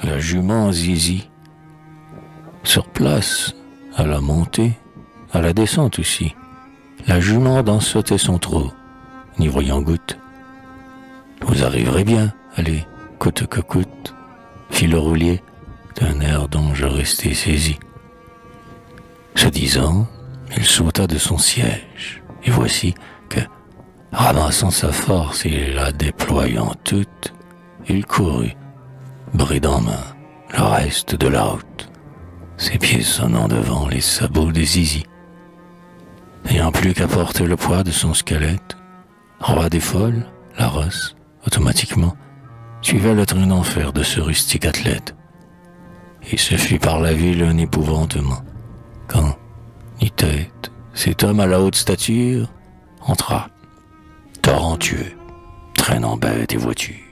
la jument Zizi. Sur place, à la montée, à la descente aussi, la jument sautait son trot, n'y voyant goutte. Vous arriverez bien, allez, coûte que coûte, fit le roulier, d'un air dont je restai saisi. Ce disant, il sauta de son siège, et voici que, ramassant sa force et la déployant toute, il courut, bride en main, le reste de la route, ses pieds sonnant devant les sabots de Zizi. N'ayant plus qu'à porter le poids de son squelette, roi des folles, la rosse, automatiquement, suivait le train d'enfer de ce rustique athlète. Et ce fut par la ville un épouvantement, quand, ni tête, cet homme à la haute stature entra, talentueux, traînant bête et voiture.